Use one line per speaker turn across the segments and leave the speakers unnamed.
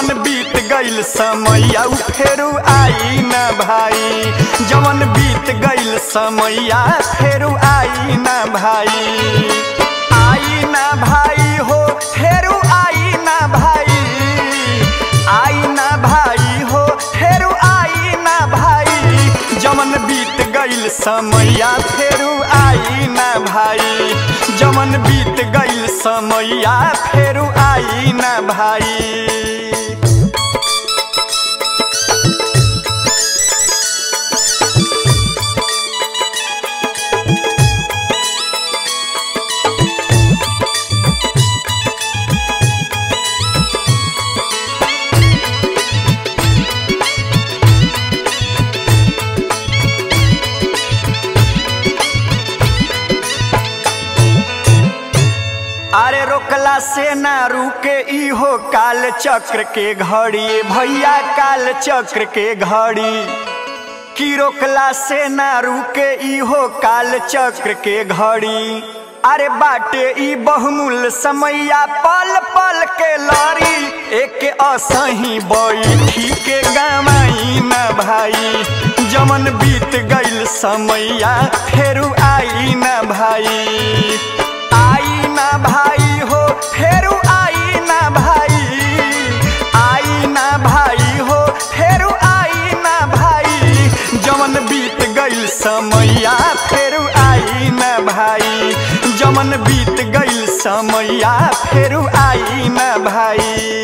जमन बीत गइल समैया फेरू आई ना भाई। जमन बीत गइल समैया फेरू आई ना भाई। आई ना भाई हो फेरू आई ना भाई। आई ना भाई हो फेरू आई ना भाई। जमन बीत गइल समैया फेरू आई ना भाई। जमन बीत गइल समैया फेरू आई ना भाई। अरे रोकला से ना रुके इहो काल चक्र के घड़ी भैया, काल चक्र के घड़ी की रोकला से ना रुके इहो काल चक्र के घड़ी। अरे बाटे ई बहुमूल्य समैया पल पल के लड़ी। एक असही बैठी के गवाई ना भाई। जमन बीत गइल समैया फेरू आई ना भाई। आई ना भाई हो फेरू आई ना भाई। आई ना भाई हो फेरू आई ना भाई। जमन बीत गइल समैया फेरू आई ना भाई। जमन बीत गइल समैया फेरू आई ना भाई।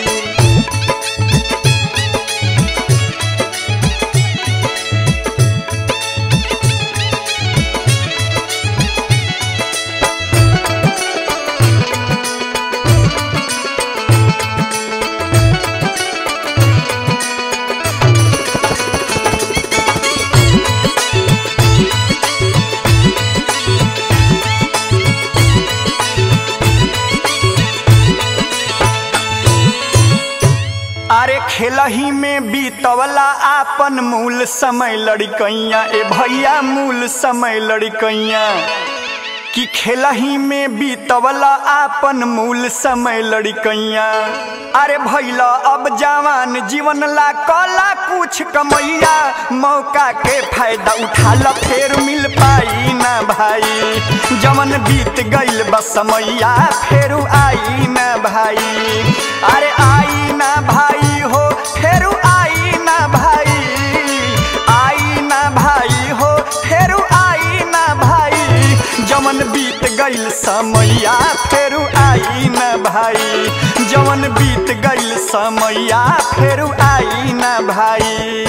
अरे खेलही में बीतवला आपन मूल समय लड़कैया ए भैया, मूल समय लड़कैया कि खेलही में बीतवला आपन मूल समय लड़कैया। अरे भैला अब जवान जीवन ला कला कुछ कमैया। मौका के फायदा उठा ल फेर मिल पाई ना भाई। जमन बीत गइल बस समैया फेरू आई ना भाई। अरे आई ना भाई हो फेरू आई ना भाई। आई ना भाई हो फेरू आई ना भाई। जमन बीत गइल समैया फेरू आई ना भाई। जमन बीत गइल समैया फेरू आई ना भाई।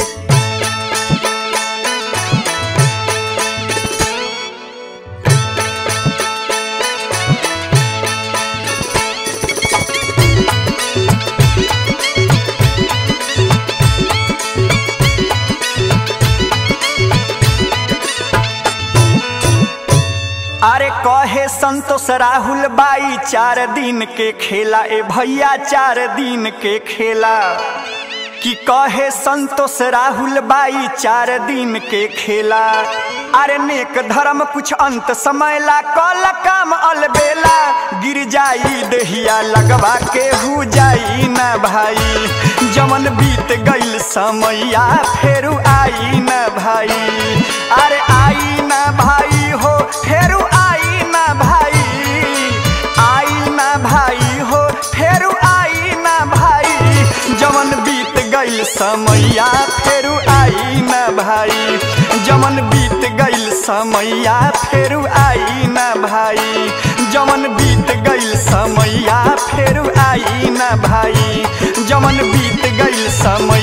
अरे कहे संतोष राहुल बाई 4 दिन के खेला ए भैया, 4 दिन के खेला कि कहे संतोष राहुल बाई 4 दिन के खेला। अरे नेक धर्म कुछ अंत समय ला कल काम अलबेला। गिर जाई दहिया लगवा के हो जाई ना भाई। जमन बीत गइल समैया फेरू आई ना भाई। अरे आई ना भाई हो फेरू आई ना भाई। आई ना भाई हो फेरू आई ना भाई। जमन बीत गइल समैया फेरू आई ना भाई। जमन बीत गइल समैया फेरू आई ना भाई। जमन बीत गइल समैया फेरू आई ना भाई। जमन बीत गइल समय